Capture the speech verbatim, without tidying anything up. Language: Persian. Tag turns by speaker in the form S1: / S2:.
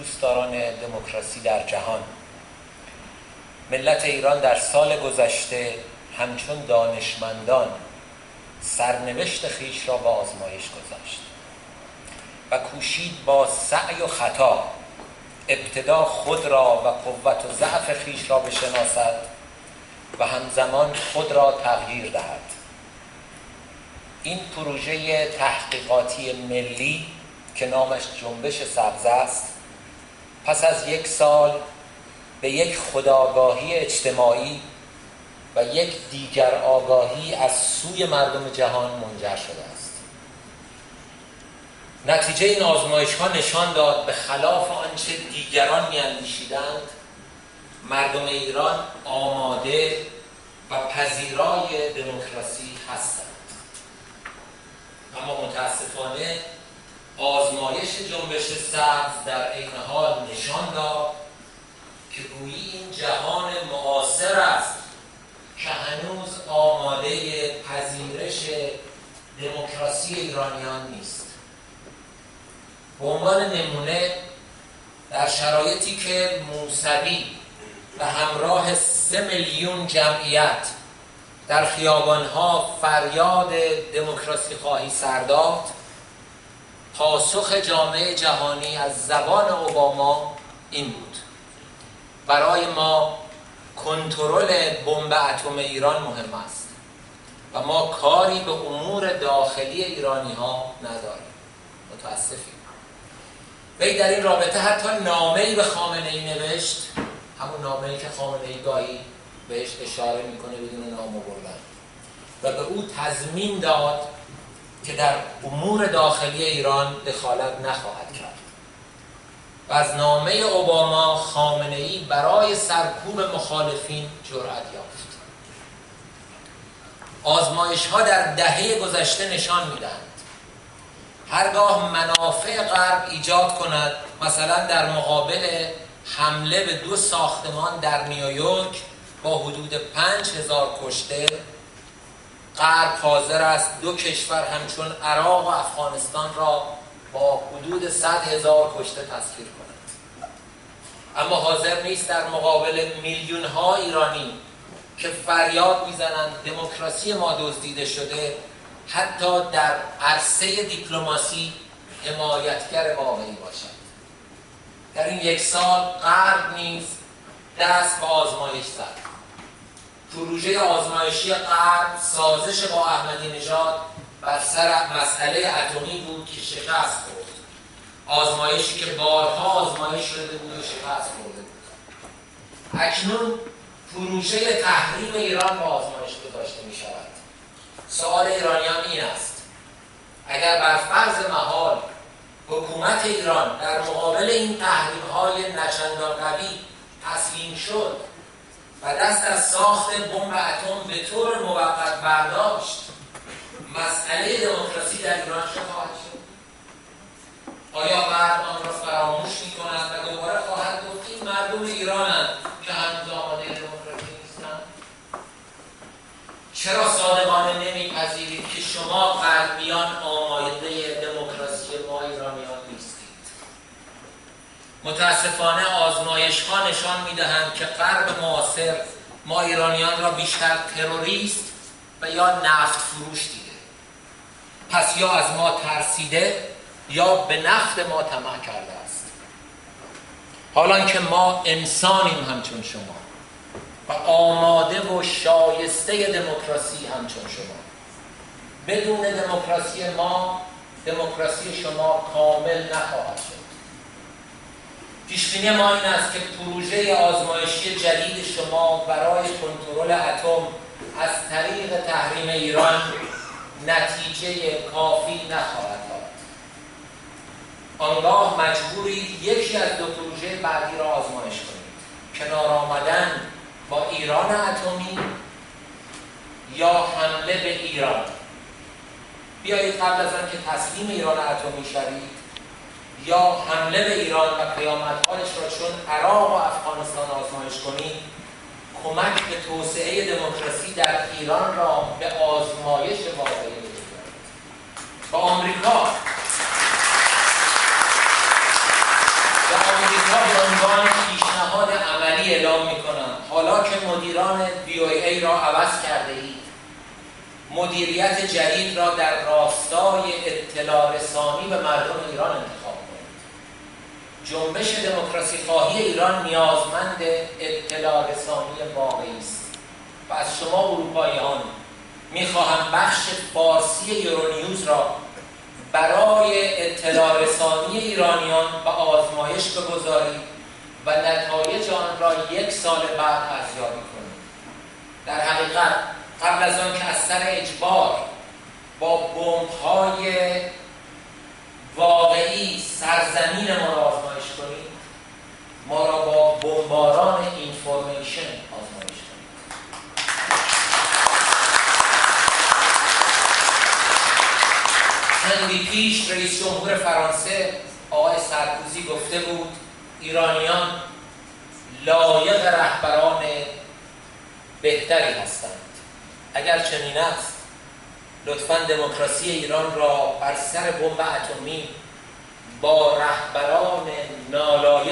S1: دوستداران دموکراسی در جهان، ملت ایران در سال گذشته همچون دانشمندان سرنوشت خویش را با آزمایش گذاشت و کوشید با سعی و خطا ابتدا خود را و قوت و ضعف خویش را بشناسد و همزمان خود را تغییر دهد. این پروژه تحقیقاتی ملی که نامش جنبش سبز است، پس از یک سال به یک خودآگاهی اجتماعی و یک دیگر آگاهی از سوی مردم جهان منجر شده است. نتیجه این آزمایش‌ها نشان داد به خلاف آنچه دیگران می‌اندیشیدند، مردم ایران آماده و پذیرای دموکراسی هستند. اما متاسفانه آزمایش جنبش سبز در عین حال نشان داد که گویی این جهان معاصر است که هنوز آماده پذیرش دموکراسی ایرانیان نیست. به عنوان نمونه، در شرایطی که موسوی به همراه سه میلیون جمعیت در خیابانها فریاد دموکراسی خواهی سر داد، پاسخ جامعه جهانی از زبان اوباما این بود: برای ما کنترل بمب اتم ایران مهم است و ما کاری به امور داخلی ایرانی ها نداریم. متاسفیم. وی در این رابطه حتی نامه‌ای به خامنه‌ای نوشت، همون نامه‌ای که خامنه‌ای گاهی بهش اشاره میکنه بدون نام بردن، و به او تضمین داد که در امور داخلی ایران دخالت نخواهد کرد. و از نامه اوباما خامنه‌ای برای سرکوب مخالفین جرأت یافت. آزمایش‌ها در دهه گذشته نشان می‌دهند هرگاه منافع غرب ایجاد کند، مثلا در مقابل حمله به دو ساختمان در نیویورک با حدود پنج هزار کشته، غرب حاضر است دو کشور همچون عراق و افغانستان را با حدود صد هزار کشته تسخیر کند. اما حاضر نیست در مقابل میلیون ها ایرانی که فریاد میزنند دموکراسی ما دزدیده شده، حتی در عرصه دیپلماسی حمایتگر واقعی باشد. در این یک سال غرب نیز دست به آزمایش زد. پروژه آزمایشی غرب سازش با احمدی نژاد بر سر مسئله اتمی بود که شکست خورد. آزمایشی که بارها آزمایش شده بود و شکست خورده بود. اکنون پروژه تحریم ایران با آزمایش گذاشته می شود. سوال ایرانیان این است: اگر بر فرض محال حکومت ایران در مقابل این تحریم‌های نچندان قوی تسلیم شد و دست از ساخت بمب اتم به طور موقت برداشت، مسئله دموکراسی در ایران چه خواهد شد؟ آیا غرب آن را فراموش می‌کند و دوباره خواهد گفت این مردم ایرانند که هنوز آماده دموکراسی نیستند؟ چرا صادقانه نمی‌پذیرید که شما غربیان آماده دموکراسی ما ایرانیان نیستید؟ متاسفانه آزمایش‌ها نشان می‌دهند که غرب معاصر ما ایرانیان را بیشتر تروریست و یا نفت فروش دیده. پس یا از ما ترسیده یا به نفت ما طمع کرده است. حالان که ما انسانیم همچون شما و آماده و شایسته دموکراسی همچون شما. بدون دموکراسی ما، دموکراسی شما کامل نخواهد شد. پیشبینی ما این است که پروژه آزمایشی جدید شما برای کنترل اتم از طریق تحریم ایران نتیجه کافی نخواهد داد. آنگاه مجبورید یکی از دو پروژه بعدی را آزمایش کنید: کنار آمدن با ایران اتمی یا حمله به ایران. بیایید قبل از آن که تسلیم ایران اتمی شوید یا حمله به ایران و پیامدهایش را چون عراق و افغانستان آزمایش کنید، کمک به توسعه دموکراسی در ایران را به آزمایش واقعی بگذارید. با آمریکا با آمریکا اینها به عنوان پیشنهاد عملی اعلام میکنم. حالا که مدیران وی او ای را عوض کرده اید، مدیریت جدید را در راستای اطلاع رسانی به مردم ایران انتخاب کنید. جنبش دموکراسی خواهی ایران نیازمند اطلاع رسانی واقعی است و از شما اروپاییان میخواهم بخش فارسی یورونیوز را برای اطلاع رسانی ایرانیان به آزمایش بگذارید و نتایج آن را یک سال بعد ارزیابی کنید. در حقیقت قبل از آن که از سر اجبار با بمب‌های واقعی سرزمین ما را آزمایش کنید، ما را با بمباران اینفورمیشن آزمایش کنید. چندی پیش رئیس جمهور فرانسه آقای سارکوزی گفته بود ایرانیان لایق رهبران بهتری هستند. اگر چنین است، لطفاً دموکراسی ایران را بر سر بمب اتمی با رهبران نالایق